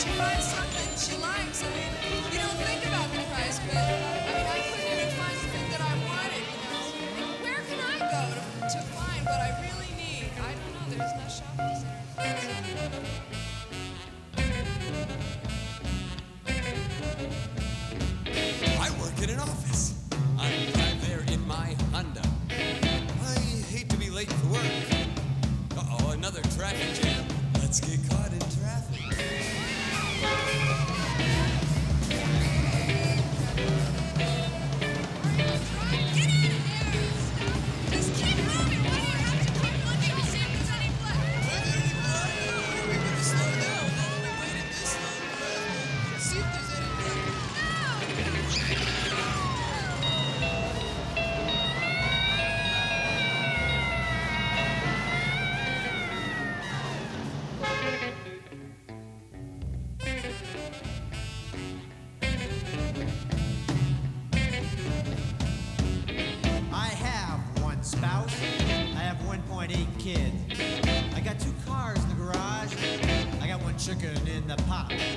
find something she likes. I mean, you don't think about the price, but I mean, I couldn't even find the thing that I wanted, you know. Where can I go to find what I really need? I don't know. There's no shopping center. I work in an office. I drive there in my Honda. I hate to be late for work. Uh-oh, another traffic jam. Let's get caught in traffic. Just keep moving. Why do you have to keep looking to see if there's any blood? Are there any blood? We better slow down. We waited this long forever. See if there's any blood. I have one spouse. I have 1.8 kids. I got 2 cars in the garage. I got 1 chicken in the pot.